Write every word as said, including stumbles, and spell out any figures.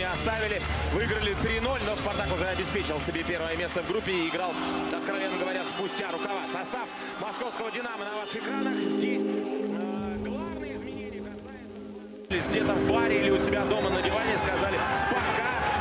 не оставили. Выиграли три ноль, но Спартак уже обеспечил себе первое место в группе и играл, откровенно говоря, спустя рукава. Состав московского «Динамо» на ваших экранах. Здесь э, главные изменения касаются... Где-то в баре или у себя дома на диване сказали: пока